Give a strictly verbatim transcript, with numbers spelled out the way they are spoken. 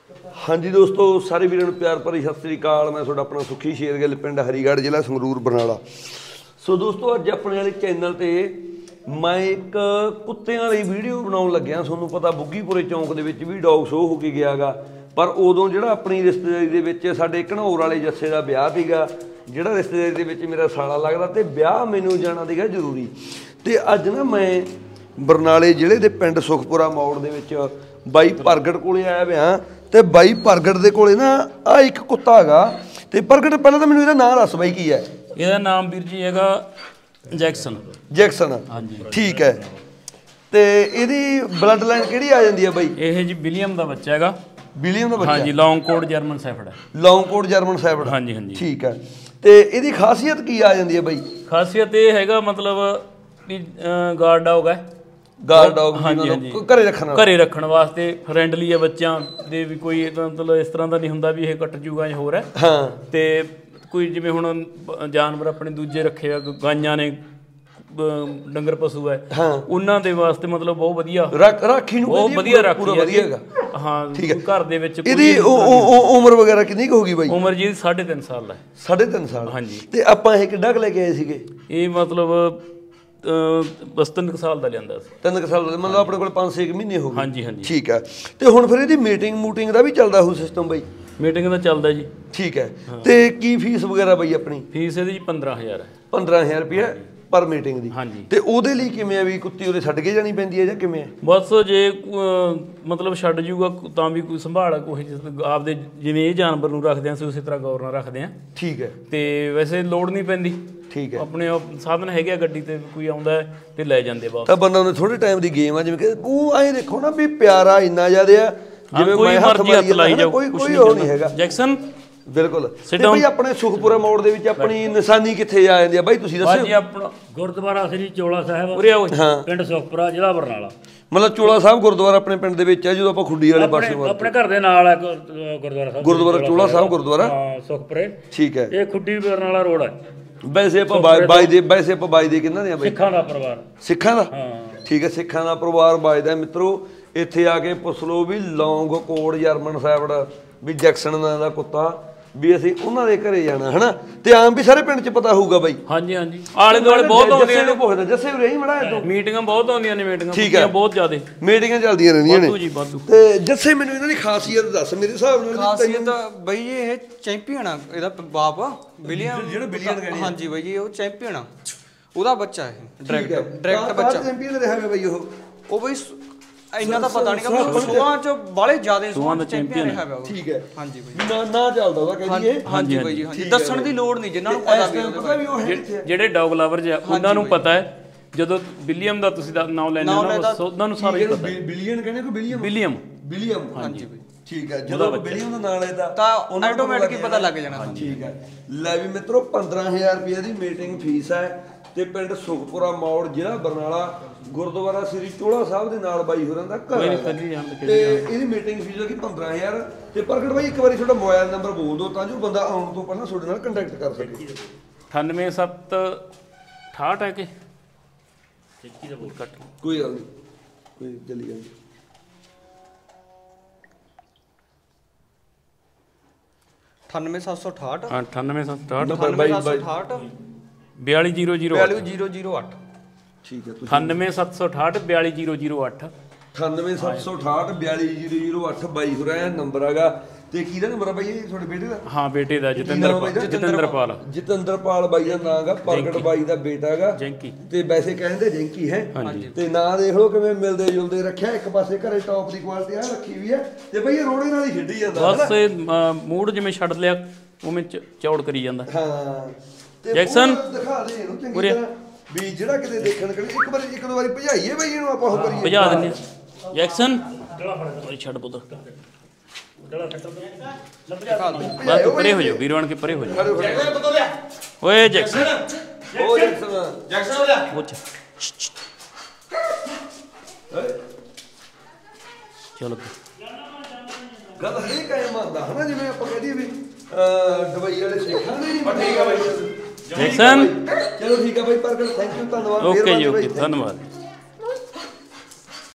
हाँ जी दोस्तों, सारे वीरों नूं प्यार भरी सत श्री अकाल। मैं तुहाडा अपना सुखी शेरगिल, पिंड हरीगढ़, जिला संगरूर, बरनाला। सो दोस्तों, अज अपने वाले चैनल ते मैं एक कुत्तियां वाली वीडियो बनाउण लग्या। तुहानूं पता बुग्गीपुरे चौंक दे विच भी डॉग शो हो के गया गा, पर उदों जिहड़ा अपनी रिश्तेदारी दे विच साडे घनौर वाले जस्से दा विआह सीगा, जिहड़ा रिश्तेदारी दे विच मेरा साला लगदा, ते विआह मैनूं जाना सीगा जरूरी। ते अज ना मैं बरनाले जिले दे पिंड सुखपुरा मोड़ दे विच बाई प्रगट कोले आया पिया। ते बाई प्रगट दे कोले ना आ एक कुत्ता हैगा। ते प्रगट पहले तो मैनूं इहदा नाम दस बाई की है। ਇਹਦਾ ਨਾਮ ਵੀਰ ਜੀ ਹੈਗਾ ਜੈਕਸਨ। ਜੈਕਸਨ, ਹਾਂਜੀ ਠੀਕ ਹੈ। ਤੇ ਇਹਦੀ ਬਲੱਡ ਲਾਈਨ ਕਿਹੜੀ ਆ ਜਾਂਦੀ ਹੈ ਬਾਈ? ਇਹ ਜੀ ਵਿਲੀਅਮ ਦਾ ਬੱਚਾ ਹੈਗਾ। ਵਿਲੀਅਮ ਦਾ ਬੱਚਾ? ਹਾਂਜੀ, ਲੌਂਗ ਕੋਟ ਜਰਮਨ ਸ਼ੈਫਰਡ ਹੈ। ਲੌਂਗ ਕੋਟ ਜਰਮਨ ਸ਼ੈਫਰਡ, ਹਾਂਜੀ ਹਾਂਜੀ, ਠੀਕ ਹੈ। ਤੇ ਇਹਦੀ ਖਾਸੀਅਤ ਕੀ ਆ ਜਾਂਦੀ ਹੈ ਬਾਈ? ਖਾਸੀਅਤ ਇਹ ਹੈਗਾ ਮਤਲਬ ਵੀ ਗਾਰਡ ਡੌਗ ਹੈ। ਗਾਰਡ ਡੌਗ, ਹਾਂਜੀ ਹਾਂਜੀ, ਘਰੇ ਰੱਖਣ ਘਰੇ ਰੱਖਣ ਵਾਸਤੇ ਫਰੈਂਡਲੀ ਹੈ ਬੱਚਿਆਂ ਦੇ ਵੀ। ਕੋਈ ਮਤਲਬ ਇਸ ਤਰ੍ਹਾਂ ਦਾ ਨਹੀਂ ਹੁੰਦਾ ਵੀ ਇਹ ਕੱਟ ਜੂਗਾ ਜਾਂ ਹੋਰ ਹੈ। ਹਾਂ, ਤੇ ਕੋਈ ਜਿਵੇਂ ਹੁਣ ਜਾਨਵਰ ਆਪਣੇ ਦੂਜੇ ਰੱਖੇ ਆ, ਗਾਈਆਂ ਨੇ, ਡੰਗਰ ਪਸ਼ੂ ਹੈ, ਉਹਨਾਂ ਦੇ ਵਾਸਤੇ ਮਤਲਬ ਬਹੁਤ ਵਧੀਆ ਰਾਖੀ ਨੂੰ ਬਹੁਤ ਵਧੀਆ ਰਾਖੀ ਹੈਗਾ। ਹਾਂ, ਘਰ ਦੇ ਵਿੱਚ। ਇਹਦੀ ਉਮਰ ਵਗੈਰਾ ਕਿੰਨੀ ਕੁ ਹੋਗੀ ਬਾਈ? ਉਮਰ ਜੀ ਸਾਢੇ ਤਿੰਨ ਸਾਲ ਦਾ। ਸਾਢੇ ਤਿੰਨ ਸਾਲ, ਹਾਂਜੀ। ਤੇ ਆਪਾਂ ਇਹ ਕਿੱਡਾ ਕੁ ਲੈ ਕੇ ਆਏ ਸੀਗੇ? ਇਹ ਮਤਲਬ ਬਸ ਤਿੰਨ ਕੁ ਸਾਲ ਦਾ ਲਿਆਂਦਾ ਸੀ। ਤਿੰਨ ਕੁ ਸਾਲ ਦਾ ਮਤਲਬ ਆਪਣੇ ਕੋਲ ਪੰਜ ਛੇ ਮਹੀਨੇ ਹੋ ਗਏ। ਹਾਂਜੀ ਹਾਂਜੀ, ਠੀਕ ਹੈ। ਤੇ ਹੁਣ ਫਿਰ ਇਹਦੀ ਮੀਟਿੰਗ ਮੂਟਿੰਗ ਦਾ ਵੀ ਚੱਲਦਾ ਹੋਊ ਸਿਸਟਮ ਬਾਈ? ਮੀਟਿੰਗ ਦਾ ਚੱਲਦਾ ਜੀ। ਠੀਕ ਹੈ। ਤੇ ਕੀ ਫੀਸ ਵਗੈਰਾ ਬਾਈ ਆਪਣੀ? ਫੀਸ ਇਹਦੀ ਜੀ ਪੰਦਰਾਂ ਹਜ਼ਾਰ ਹੈ। ਪੰਦਰਾਂ ਹਜ਼ਾਰ ਰੁਪਇਆ ਪਰ ਮੀਟਿੰਗ ਦੀ? ਹਾਂਜੀ। ਤੇ ਉਹਦੇ ਲਈ ਕਿਵੇਂ ਆ ਵੀ ਕੁੱਤੀ ਉਹਦੇ ਛੱਡ ਕੇ ਜਾਣੀ ਪੈਂਦੀ ਹੈ ਜਾਂ ਕਿਵੇਂ? ਬਸ ਜੇ ਮਤਲਬ ਛੱਡ ਜੂਗਾ ਤਾਂ ਵੀ ਕੋਈ ਸੰਭਾਲ ਕੋਈ ਆਪਦੇ ਜਿਵੇਂ ਇਹ ਜਾਨਵਰ ਨੂੰ ਰੱਖਦੇ ਆ ਅਸੀਂ ਉਸੇ ਤਰ੍ਹਾਂ ਗੌਰ ਨਾਲ ਰੱਖਦੇ ਆ। ਠੀਕ ਹੈ। ਤੇ ਵੈਸੇ ਲੋੜ ਨਹੀਂ ਪੈਂਦੀ। ਠੀਕ ਹੈ। ਆਪਣੇ ਸਾਧਨ ਹੈਗੇ ਆ, ਗੱਡੀ ਤੇ ਕੋਈ ਆਉਂਦਾ ਤੇ ਲੈ ਜਾਂਦੇ ਵਾਪਸ। ਤਾਂ ਬੰਦਾ ਉਹਨੇ ਥੋੜੇ ਟਾਈਮ ਦੀ ਗੇਮ ਆ, ਜਿਵੇਂ ਕਿ ਉਹ ਐਂ ਦੇਖੋ ਨਾ ਵੀ ਪਿਆਰਾ ਇੰਨਾ ਜ਼ਿਆਦਾ ਆ, ਜਿਵੇਂ ਕੋਈ ਮਰਜ਼ੀ ਹੱਥ ਲਾਈ ਜਾਓ, ਕੋਈ ਕੋਈ ਉਹ ਨਹੀਂ ਹੈਗਾ। ਜੈਕਸਨ ਬਿਲਕੁਲ। ਤੇ ਬਈ ਆਪਣੇ ਸੁਖਪੁਰਾ ਮੋੜ ਦੇ ਵਿੱਚ ਆਪਣੀ ਨਿਸ਼ਾਨੀ ਕਿੱਥੇ ਆ ਜਾਂਦੀ ਆ ਬਾਈ, ਤੁਸੀਂ ਦੱਸੋ? ਜੀ ਆਪਣਾ ਗੁਰਦੁਆਰਾ ਸ੍ਰੀ ਚੋਲਾ ਸਾਹਿਬ, ਪਿੰਡ ਸੁਖਪੁਰਾ, ਜ਼ਿਲ੍ਹਾ ਬਰਨਾਲਾ। ਮਤਲਬ ਚੋਲਾ ਸਾਹਿਬ ਗੁਰਦੁਆਰਾ ਆਪਣੇ ਪਿੰਡ ਦੇ ਵਿੱਚ ਹੈ, ਜਦੋਂ ਆਪਾਂ ਖੁੱਡੀ ਵਾਲੇ ਪਾਸੇ ਆਪਣੇ ਘਰ ਦੇ ਨਾਲ ਹੈ ਗੁਰਦੁਆਰਾ ਸਾਹਿਬ, ਗੁਰਦੁਆਰਾ ਚੋਲਾ ਸਾਹਿਬ ਗੁਰਦੁਆਰਾ। ਹਾਂ, ਸੁਖਪੁਰੇ। ਠੀਕ ਹੈ। ਇਹ ਖੁੱਡੀ ਬਰਨਾਲਾ ਰੋਡ ਹੈ। ਵੈਸੇ ਆਪਾਂ ਬਾਈ ਦੇ ਵੈਸੇ ਆਪਾਂ ਬਾਈ ਦੇ ਕਿੰਨਾ ਦੇ ਆ ਬਾਈ? ਸਿੱਖਾਂ ਦਾ ਪਰਿਵਾਰ। ਸਿੱਖਾਂ ਦਾ? ਹਾਂ, ਠੀਕ ਹੈ। ਸਿੱਖਾਂ ਦਾ ਪਰਿਵਾਰ ਵੱਜਦਾ। ਮਿੱਤਰੋ ਇੱਥੇ ਆ ਕੇ ਪੁੱਛ ਲਓ ਵੀ ਲੌਂਗ ਕੋਟ ਜਰਮਨ ਸ਼ੈਫਰਡ ਵੀ ਜੈਕਸਨ ਨਾਂ ਦਾ ਕੁੱਤਾ ਵੀ ਅਸੀਂ ਉਹਨਾਂ ਦੇ ਘਰੇ ਜਾਣਾ ਹਨਾ। ਤੇ ਆਮ ਵੀ ਸਾਰੇ ਪਿੰਡ 'ਚ ਪਤਾ ਹੋਊਗਾ ਬਾਈ? ਹਾਂਜੀ ਹਾਂਜੀ, ਆਲੇ ਦੁਆਲੇ ਬਹੁਤ ਆਉਂਦੀਆਂ ਨੇ। ਪੁੱਛਦਾ ਜੱਸੇ ਵੀ ਰਹੀ ਮੜਾ ਤੂੰ, ਮੀਟਿੰਗਾਂ ਬਹੁਤ ਆਉਂਦੀਆਂ ਨੇ। ਮੀਟਿੰਗਾਂ ਬਹੁਤ ਜ਼ਿਆਦਾ ਮੀਟਿੰਗਾਂ ਚੱਲਦੀਆਂ ਰਹਿੰਦੀਆਂ ਨੇ। ਤੇ ਜੱਸੇ ਮੈਨੂੰ ਇਹਨਾਂ ਦੀ ਖਾਸੀਅਤ ਦੱਸ ਮੇਰੇ ਹਿਸਾਬ ਨਾਲ। ਖਾਸੀਅਤ ਬਈ ਇਹ ਚੈਂਪੀਅਨ ਆ, ਇਹਦਾ ਬਾਪ ਵਿਲੀਅਮ, ਜਿਹੜਾ ਵਿਲੀਅਮ ਕਹਿੰਦੇ। ਹਾਂਜੀ ਬਾਈ ਜੀ, ਉਹ ਚੈਂਪੀਅਨ ਆ, ਉਹਦਾ ਬੱਚਾ ਹੈ। ਡਾਇਰੈਕਟ ਡਾਇਰੈਕਟ ਬੱਚਾ ਚੈਂਪੀਅਨ ਰਿਹਾ ਹੈ ਬਾਈ। ਉਹ ਉਹ ਬਈ ਇੰਨਾ ਤਾਂ ਪਤਾ ਨਹੀਂ ਕਿ ਸੋਹਾਂ ਚ ਬਾਲੇ ਜ਼ਿਆਦਾ ਸੋਹਾਂ ਚ ਚੈਂਪੀਅਨ ਰਿਹਾ ਹੈ। ਠੀਕ ਹੈ। ਹਾਂਜੀ ਬਾਈ, ਨਾ ਨਾ ਚੱਲਦਾ ਉਹਦਾ ਕਹਿੰਦੀ ਇਹ। ਹਾਂਜੀ ਬਾਈ ਜੀ, ਹਾਂਜੀ। ਦੱਸਣ ਦੀ ਲੋੜ ਨਹੀਂ, ਜਿਨ੍ਹਾਂ ਨੂੰ ਪਤਾ ਵੀ ਉਹਦੇ ਜਿਹੜੇ ਡੌਗ ਲਵਰ ਜ ਉਹਨਾਂ ਨੂੰ ਪਤਾ ਹੈ। ਜਦੋਂ ਵਿਲੀਅਮ ਦਾ ਤੁਸੀਂ ਨਾਮ ਲੈਣੇ ਹੋ ਨਾ, ਉਹਨਾਂ ਨੂੰ ਸਾਰਾ ਹੀ ਪਤਾ ਹੈ। ਬਿਲੀਅਨ ਕਹਿੰਦੇ ਕੋ ਵਿਲੀਅਮ? ਵਿਲੀਅਮ ਵਿਲੀਅਮ, ਹਾਂਜੀ ਬਾਈ, ਠੀਕ ਹੈ। ਜਦੋਂ ਵਿਲੀਅਮ ਦਾ ਨਾਮ ਲੈਦਾ ਤਾਂ ਆਟੋਮੈਟਿਕ ਹੀ ਪਤਾ ਲੱਗ ਜਾਣਾ। ਠੀਕ ਹੈ। ਲੈ ਵੀ ਮਿੱਤਰੋ, ਪੰਦਰਾਂ ਹਜ਼ਾਰ ਰੁਪਏ ਦੀ ਮੀਟਿੰਗ ਫੀਸ ਹੈ। ਤੇ ਪਿੰਡ ਸੁਖਪੁਰਾ ਮੋੜ, ਜ਼ਿਲ੍ਹਾ ਬਰਨਾਲਾ, ਗੁਰਦੁਆਰਾ ਸ੍ਰੀ ਚੋਲਾ ਸਾਹਿਬ ਦੇ ਨਾਲ ਬਾਈ ਹੋਰਾਂ ਦਾ ਘਰ ਹੈ। ਤੇ ਇਹਦੀ ਮੀਟਿੰਗ ਫੀਸ ਹੈਗੀ ਪੰਦਰਾਂ ਹਜ਼ਾਰ। ਤੇ ਪ੍ਰਗਟ ਬਾਈ ਇੱਕ ਵਾਰੀ ਤੁਹਾਡਾ ਮੋਬਾਈਲ ਨੰਬਰ ਬੋਲ ਦਿਓ ਤਾਂ ਜੋ ਬੰਦਾ ਆਉਣ ਤੋਂ ਪਹਿਲਾਂ ਤੁਹਾਡੇ ਨਾਲ ਕੰਟੈਕਟ ਕਰ ਸਕੇ। ਅਠਾਨਵੇਂ ਸੱਤ ਅਠਾਹਠ ਹੈ ਕਿ ਕੋਈ ਗੱਲ ਨਹੀਂ, ਕੋਈ ਜਲਦੀ ਗੱਲ। ਅਠਾਨਵੇਂ ਸੱਤ ਸੌ ਅਠਾਹਠ ਅਠਾਨਵੇਂ ਸੱਤ ਸੌ ਅਠਾਹਠ ਅਠਾਨਵੇਂ ਸੱਤ ਸੌ ਅਠਾਹਠ ਬਿਆਲੀ ਜ਼ੀਰੋ ਜ਼ੀਰੋ ਬਿਆਲੀ ਜ਼ੀਰੋ ਜ਼ੀਰੋ ਅੱਠ। ਠੀਕ ਹੈ। ਅਠਾਨਵੇਂ ਸੱਤ ਸੌ ਅਠਾਹਠ ਬਿਆਲੀ ਜ਼ੀਰੋ ਜ਼ੀਰੋ ਅੱਠ। ਅਠਾਨਵੇਂ ਸੱਤ ਸੌ ਅਠਾਹਠ ਬਿਆਲੀ ਜ਼ੀਰੋ ਜ਼ੀਰੋ ਅੱਠ ਬਾਈ ਹੋ ਰਿਹਾ ਨੰਬਰ ਹੈਗਾ। ਤੇ ਕਿਹਦਾ ਨੰਬਰ ਆ ਬਾਈ ਇਹ ਤੁਹਾਡੇ ਬੇਟੇ ਦਾ? ਹਾਂ, ਬੇਟੇ ਦਾ, ਜਤਿੰਦਰਪਾਲ। ਜਤਿੰਦਰਪਾਲ ਜਤਿੰਦਰਪਾਲ ਬਾਈ ਦਾ ਨਾਂ ਹੈਗਾ। ਪ੍ਰਗਟ ਬਾਈ ਦਾ ਬੇਟਾ ਹੈਗਾ ਜੈਂਕੀ। ਤੇ ਵੈਸੇ ਕਹਿੰਦੇ ਜੈਂਕੀ ਹੈ। ਤੇ ਨਾਂ ਦੇਖ ਲਓ ਕਿਵੇਂ ਮਿਲਦੇ ਜੁਲਦੇ ਰੱਖਿਆ। ਇੱਕ ਪਾਸੇ ਘਰੇ ਟੌਪ ਦੀ ਕੁਆਲਿਟੀ ਆ ਰੱਖੀ ਵੀ ਹੈ। ਤੇ ਬਈ ਇਹ ਰੋੜੇ ਨਾਲ ਹੀ ਖੇਡੀ ਜਾਂਦਾ ਬਸ। ਮੂਡ ਜਿਵੇਂ ਛੱਡ ਲਿਆ ਉਵੇਂ ਚੌੜ ਕਰੀ ਜਾਂਦਾ। ਹਾਂ। ਜੈਕਸਨ ਦਿਖਾ ਦੇ ਇਹਨੂੰ ਚੰਗੀ ਤਰ੍ਹਾਂ ਵੀ ਜਿਹੜਾ ਕਿਤੇ ਦੇਖਣ ਕਰੇ। ਇੱਕ ਵਾਰੀ ਇੱਕ ਦੋ ਵਾਰੀ ਭਜਾਈਏ ਬਈ ਇਹਨੂੰ, ਆਪਾਂ ਉਹ ਕਰੀਏ, ਭਜਾ ਦਿੰਦੇ। ਜੈਕਸਨ ਛੱਡ ਪੁੱਤ, ਬਸ ਤੂੰ ਪਰੇ ਹੋ ਜਾ ਵੀਰ ਬਣ ਕੇ, ਪਰੇ ਹੋ ਜਾ। ਓਏ ਜੈਕਸਨ, ਓ ਜੈਕਸਨ, ਜੈਕਸਨ ਹੋ ਜਾ। ਚਲੋ ਗੱਲ ਹਰੇਕ ਐ ਮੰਨਦਾ ਹਨਾ, ਜਿਵੇਂ ਆਪਾਂ ਕਹਦੇ ਵੀ ਦੁਬਈ ਵਾਲੇ ਸ਼ੇਖਾਂ ਨੇ ਨਹੀਂ ਮੰਨੀ। ਜੈਕਸਨ ਚਲੋ ਠੀਕ ਆ ਬਾਈ ਪ੍ਰਗਟ, ਥੈਂਕ ਯੂ, ਧੰਨਵਾਦ। ਓਕੇ ਜੀ, ਓਕੇ, ਧੰਨਵਾਦ।